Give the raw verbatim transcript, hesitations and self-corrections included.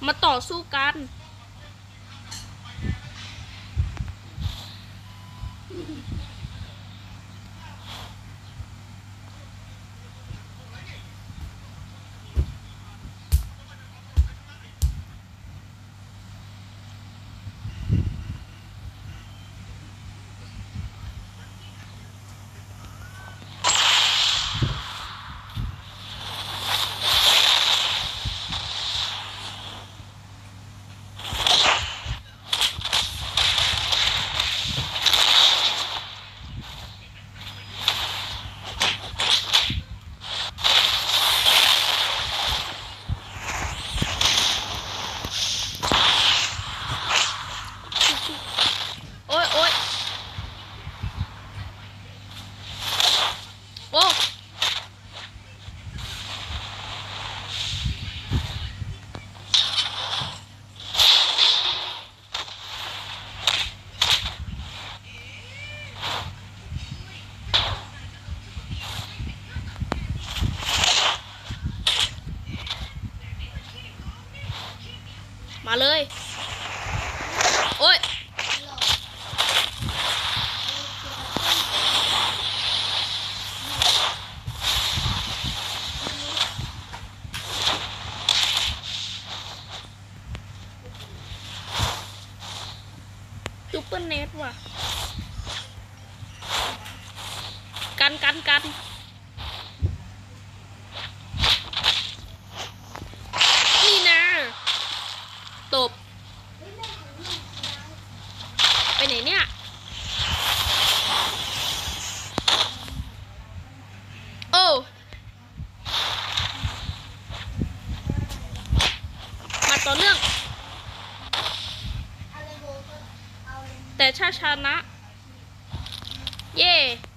มาต่อสู้กันโอ้ยโอ้ยโอ้มาเลยโอ้ยซุปเปอร์เน็ตว่ะกันกันกันนี่นะตบไปไหนเนี่ยโอ้มาต่อเนื่องแต่ชาชนะเย่